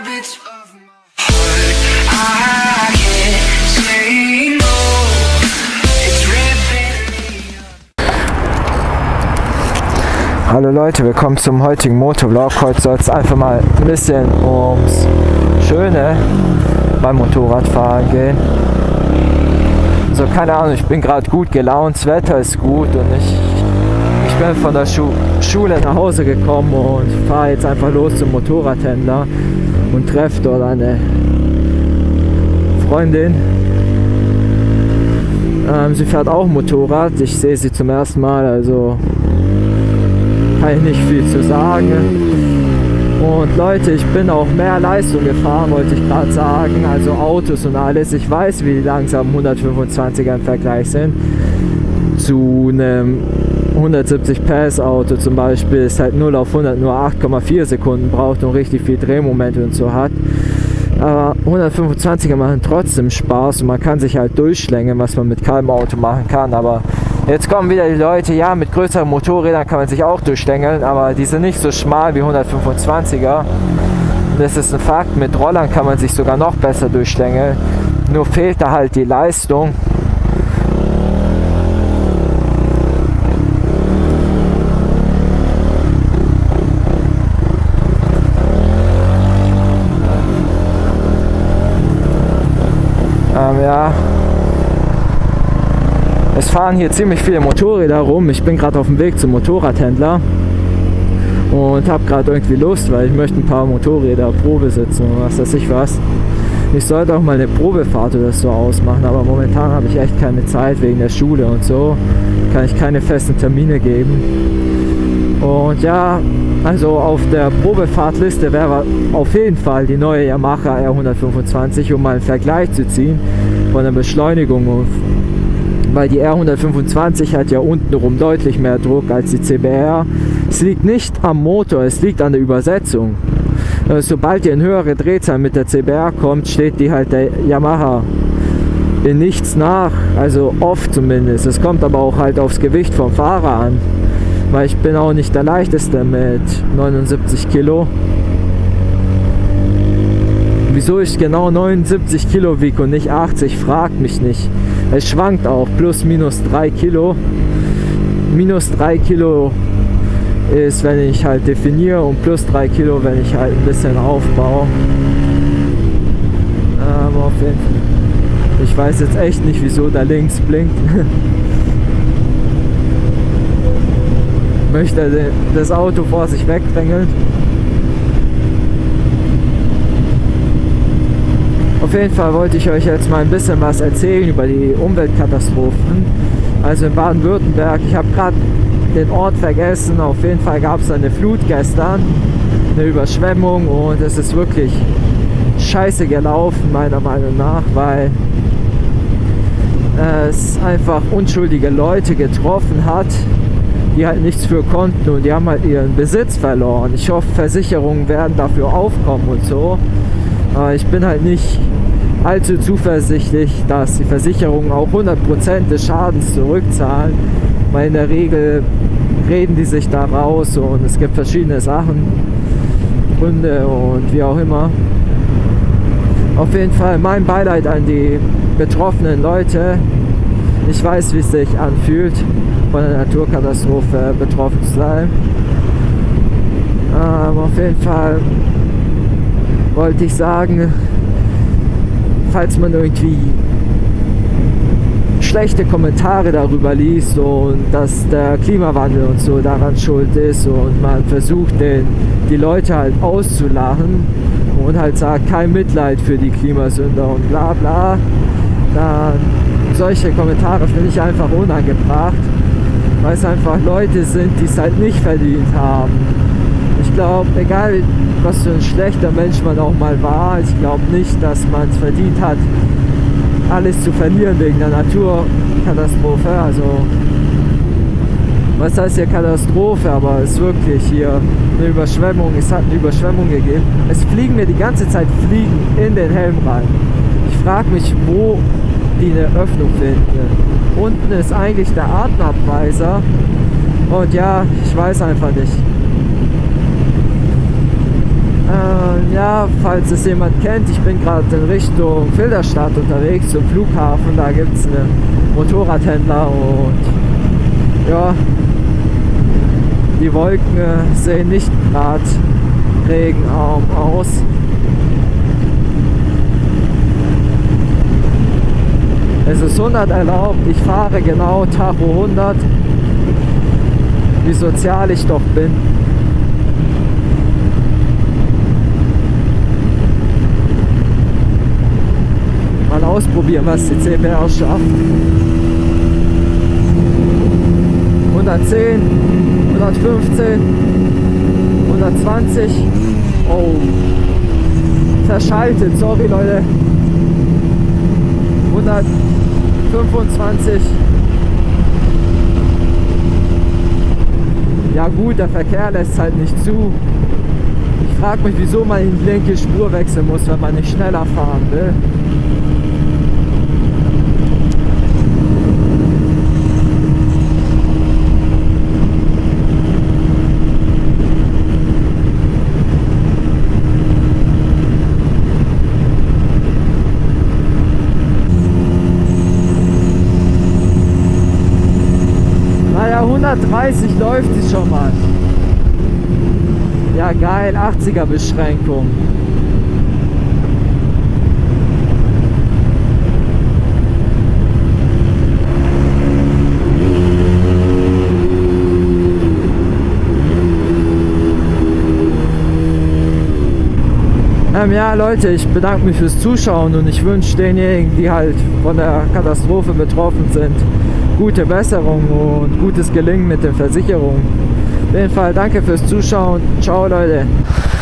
habits of my heart. I can't say no. It's ripping me up. Hallo Leute, willkommen zum heutigen Motovlog. Heute soll es einfach mal ein bisschen ums Schöne beim Motorradfahren gehen. So, keine Ahnung, ich bin gerade gut gelaunt, das Wetter ist gut und ich bin von der Schule nach Hause gekommen und fahre jetzt einfach los zum Motorradhändler und treffe dort eine Freundin. Sie fährt auch Motorrad, ich sehe sie zum ersten Mal, also kann ich nicht viel zu sagen. Und Leute, ich bin auch mehr Leistung gefahren, wollte ich gerade sagen, also Autos und alles. Ich weiß, wie langsam 125er im Vergleich sind zu einem 170 PS Auto zum Beispiel, ist halt 0 auf 100 nur 8,4 Sekunden braucht und richtig viel Drehmoment und so hat. Aber 125er machen trotzdem Spaß und man kann sich halt durchschlängeln, was man mit keinem Auto machen kann. Aber jetzt kommen wieder die Leute, ja, mit größeren Motorrädern kann man sich auch durchschlängeln, aber die sind nicht so schmal wie 125er. Das ist ein Fakt, mit Rollern kann man sich sogar noch besser durchschlängeln, nur fehlt da halt die Leistung. Ja, es fahren hier ziemlich viele Motorräder rum. Ich bin gerade auf dem Weg zum Motorradhändler und habe gerade irgendwie Lust, weil ich möchte ein paar Motorräder Probe sitzen und was weiß ich was. Ich sollte auch mal eine Probefahrt oder so ausmachen, aber momentan habe ich echt keine Zeit wegen der Schule und so. Kann ich keine festen Termine geben. Und ja, also auf der Probefahrtliste wäre auf jeden Fall die neue Yamaha R125, um mal einen Vergleich zu ziehen von der Beschleunigung. Weil die R125 hat ja untenrum deutlich mehr Druck als die CBR. Es liegt nicht am Motor, es liegt an der Übersetzung. Sobald ihr in höhere Drehzahl mit der CBR kommt, steht die halt der Yamaha in nichts nach, also oft zumindest. Es kommt aber auch halt aufs Gewicht vom Fahrer an. Weil ich bin auch nicht der leichteste mit 79 Kilo. Wieso ich genau 79 Kilo wiege und nicht 80, fragt mich nicht. Es schwankt auch, plus minus 3 Kilo. Minus 3 Kilo ist, wenn ich halt definiere, und plus 3 Kilo, wenn ich halt ein bisschen aufbaue. Aber auf jeden Fall. Ich weiß jetzt echt nicht, wieso da links blinkt. Möchte das Auto vor sich wegdrängeln. Auf jeden Fall wollte ich euch jetzt mal ein bisschen was erzählen über die Umweltkatastrophen. Also in Baden-Württemberg, ich habe gerade den Ort vergessen, auf jeden Fall gab es eine Flut gestern, eine Überschwemmung und es ist wirklich scheiße gelaufen meiner Meinung nach, weil es einfach unschuldige Leute getroffen hat, die halt nichts für konnten und die haben halt ihren Besitz verloren. Ich hoffe, Versicherungen werden dafür aufkommen und so. Aber ich bin halt nicht allzu zuversichtlich, dass die Versicherungen auch 100% des Schadens zurückzahlen, weil in der Regel reden die sich da raus und es gibt verschiedene Sachen, Gründe und wie auch immer. Auf jeden Fall mein Beileid an die betroffenen Leute. Ich weiß, wie es sich anfühlt, von einer Naturkatastrophe betroffen zu sein. Auf jeden Fall wollte ich sagen, falls man irgendwie schlechte Kommentare darüber liest und dass der Klimawandel und so daran schuld ist und man versucht, die Leute halt auszulachen und halt sagt, kein Mitleid für die Klimasünder und bla bla, dann solche Kommentare finde ich einfach unangebracht, weil es einfach Leute sind, die es halt nicht verdient haben. Ich glaube, egal was für ein schlechter Mensch man auch mal war, ich glaube nicht, dass man es verdient hat, alles zu verlieren wegen der Naturkatastrophe. Also, was heißt hier Katastrophe, aber es ist wirklich hier eine Überschwemmung, es hat eine Überschwemmung gegeben. Es fliegen mir die ganze Zeit Fliegen in den Helm rein. Ich frage mich, wo die eine Öffnung finden. Unten ist eigentlich der Atemabweiser und ja, ich weiß einfach nicht. Ja, falls es jemand kennt, ich bin gerade in Richtung Filderstadt unterwegs zum Flughafen. Da gibt es einen Motorradhändler und ja, die Wolken sehen nicht gerade regenarm aus. Es ist 100 erlaubt, ich fahre genau Tacho 100. Wie sozial ich doch bin. Mal ausprobieren, was die CBR schafft. 110, 115, 120. Oh, verschaltet, sorry Leute. 125. Ja gut, der Verkehr lässt halt nicht zu. Ich frage mich, wieso man in die linke Spur wechseln muss, wenn man nicht schneller fahren will. Naja, 130 läuft sie schon mal. Ja geil, 80er Beschränkung. Ja Leute, ich bedanke mich fürs Zuschauen und ich wünsche denjenigen, die halt von der Katastrophe betroffen sind, gute Besserung und gutes Gelingen mit den Versicherungen. Auf jeden Fall danke fürs Zuschauen. Ciao Leute.